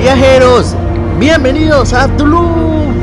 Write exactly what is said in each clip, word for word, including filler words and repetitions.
Viajeros, bienvenidos a Tulum.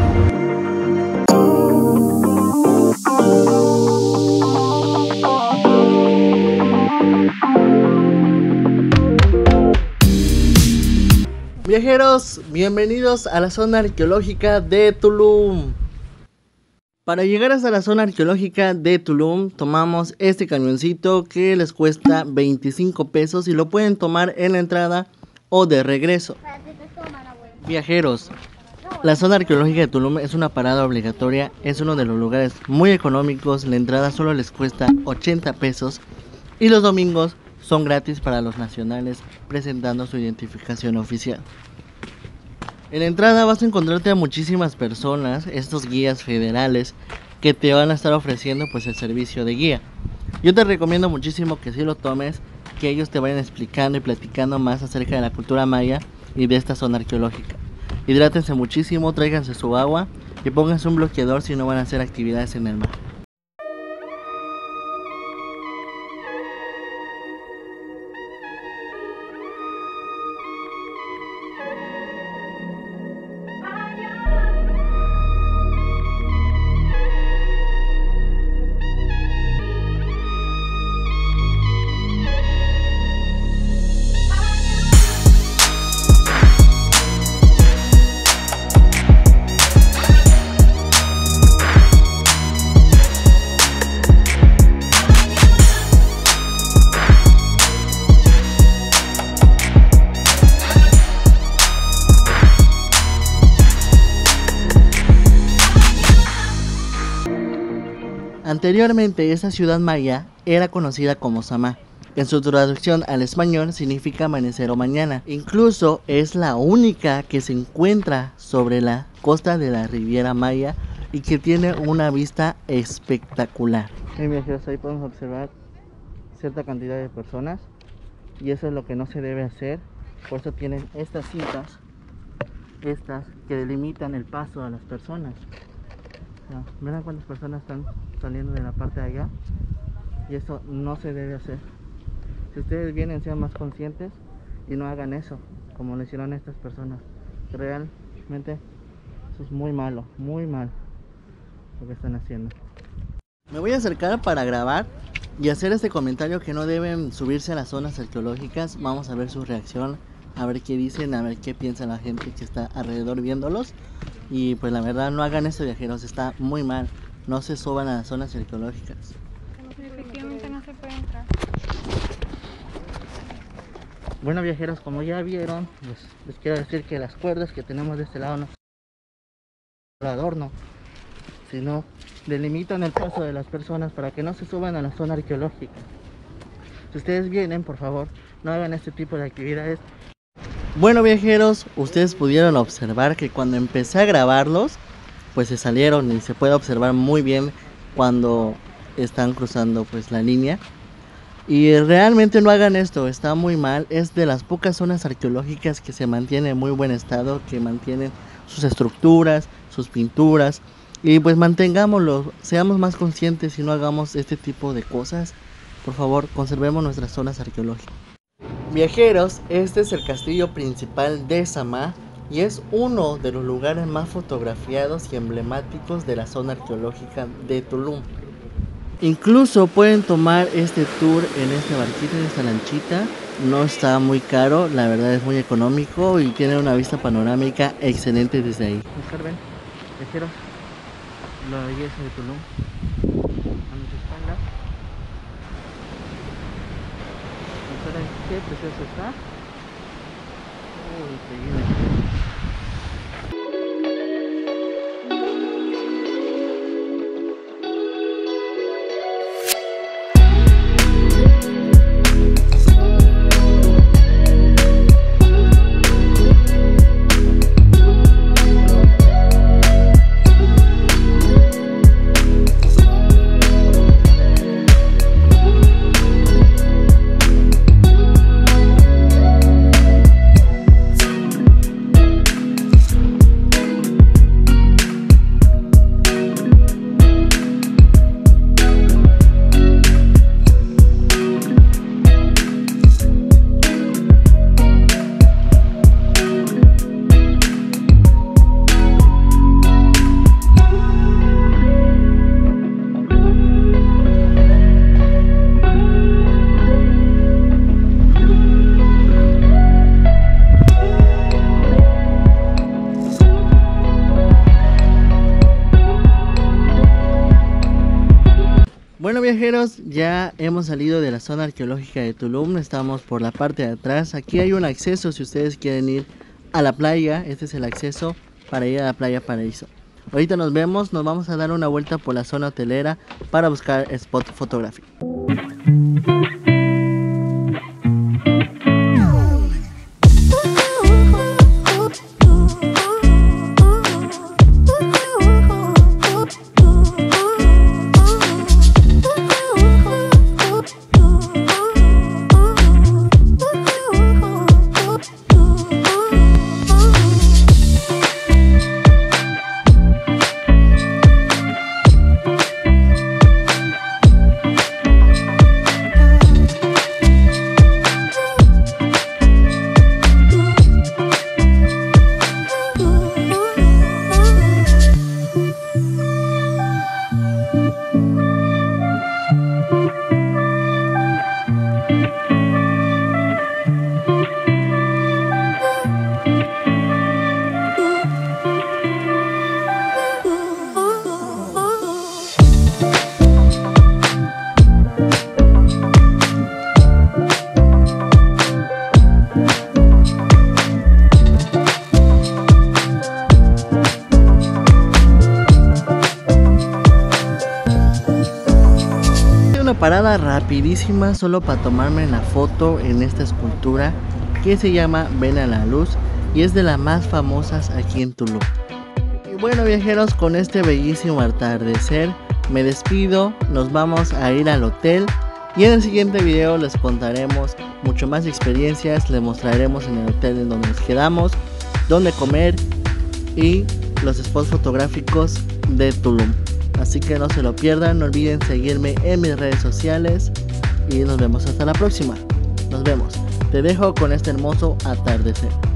Viajeros, bienvenidos a la zona arqueológica de Tulum. Para llegar hasta la zona arqueológica de Tulum tomamos este camioncito que les cuesta veinticinco pesos y lo pueden tomar en la entrada o de regreso. Viajeros, la zona arqueológica de Tulum es una parada obligatoria, es uno de los lugares muy económicos, la entrada solo les cuesta ochenta pesos y los domingos son gratis para los nacionales presentando su identificación oficial. En la entrada vas a encontrarte a muchísimas personas, estos guías federales que te van a estar ofreciendo pues el servicio de guía. Yo te recomiendo muchísimo que si lo tomes, que ellos te vayan explicando y platicando más acerca de la cultura maya y de esta zona arqueológica. Hidrátense muchísimo, tráiganse su agua y pónganse un bloqueador si no van a hacer actividades en el mar. Anteriormente, esta ciudad maya era conocida como Samá. En su traducción al español significa amanecer o mañana. Incluso es la única que se encuentra sobre la costa de la Riviera Maya y que tiene una vista espectacular. Hey, viajeros, ahí podemos observar cierta cantidad de personas y eso es lo que no se debe hacer. Por eso tienen estas cintas, estas que delimitan el paso a las personas. Verán cuántas personas están saliendo de la parte de allá y eso no se debe hacer. Si ustedes vienen, sean más conscientes y no hagan eso como lo hicieron estas personas. Realmente eso es muy malo, muy mal lo que están haciendo. Me voy a acercar para grabar y hacer este comentario que no deben subirse a las zonas arqueológicas. Vamos a ver su reacción, a ver qué dicen, a ver qué piensa la gente que está alrededor viéndolos. Y pues la verdad, no hagan eso, viajeros, está muy mal. No se suban a las zonas arqueológicas. Efectivamente no se puede entrar. Bueno, viajeros, como ya vieron, pues, les quiero decir que las cuerdas que tenemos de este lado no son adorno, sino delimitan el paso de las personas para que no se suban a la zona arqueológica. Si ustedes vienen, por favor, no hagan este tipo de actividades. Bueno, viajeros, ustedes pudieron observar que cuando empecé a grabarlos, pues se salieron y se puede observar muy bien cuando están cruzando pues la línea. Y realmente no hagan esto, está muy mal. Es de las pocas zonas arqueológicas que se mantienen en muy buen estado, que mantienen sus estructuras, sus pinturas. Y pues mantengámoslo, seamos más conscientes y no hagamos este tipo de cosas. Por favor, conservemos nuestras zonas arqueológicas. Viajeros, este es el castillo principal de Samá y es uno de los lugares más fotografiados y emblemáticos de la zona arqueológica de Tulum. Incluso pueden tomar este tour en este barquito, en esta lanchita. No está muy caro, la verdad es muy económico y tiene una vista panorámica excelente desde ahí. Observen, viajeros, la belleza de Tulum a nuestra espalda. Qué precioso está. Uy, increíble. viajeros, ya hemos salido de la zona arqueológica de Tulum, estamos por la parte de atrás. Aquí hay un acceso si ustedes quieren ir a la playa, este es el acceso para ir a la playa Paraíso. Ahorita nos vemos, nos vamos a dar una vuelta por la zona hotelera para buscar spot fotográfico. Parada rapidísima solo para tomarme la foto en esta escultura que se llama Ven a la Luz y es de las más famosas aquí en Tulum. Y bueno viajeros, con este bellísimo atardecer me despido, nos vamos a ir al hotel y en el siguiente video les contaremos mucho más experiencias, les mostraremos en el hotel en donde nos quedamos, dónde comer y los spots fotográficos de Tulum. Así que no se lo pierdan, no olviden seguirme en mis redes sociales y nos vemos hasta la próxima. Nos vemos. Te dejo con este hermoso atardecer.